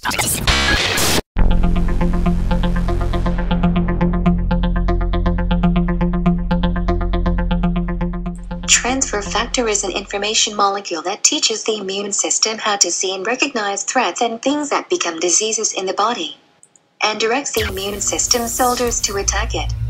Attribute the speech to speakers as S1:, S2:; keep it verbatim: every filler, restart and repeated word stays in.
S1: Transfer factor is an information molecule that teaches the immune system how to see and recognize threats and things that become diseases in the body, and directs the immune system soldiers to attack it.